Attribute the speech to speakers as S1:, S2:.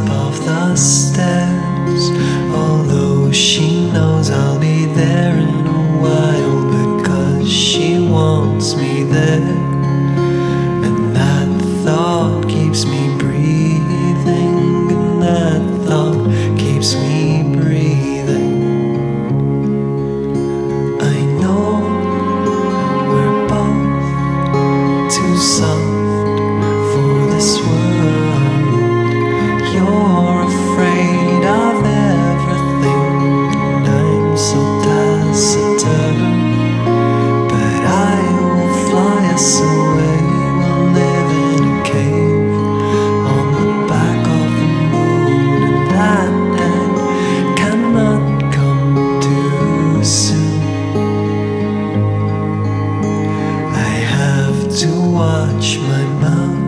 S1: top of the stairs, although she knows I'll be there in a while, because she wants me there. And that thought keeps me breathing, and that thought keeps me breathing. I know we're both too soft for this world. You're afraid of everything, and I'm so taciturn. But I will fly us away. We'll live in a cave on the back of the moon, and that day cannot come too soon. I have to watch my mouth